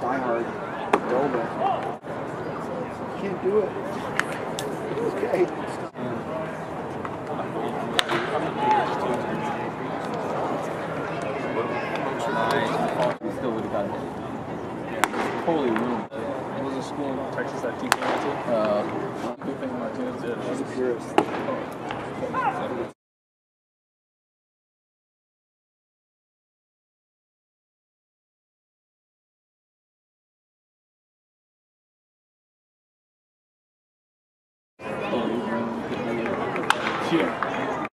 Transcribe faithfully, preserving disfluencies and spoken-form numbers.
diehard Zelda. You can't do it. Okay. We still would have gotten it. Holy room. It was a school in Texas that T K went to. Uh, Lupe Martinez did. She's a purist. holy room. Yeah.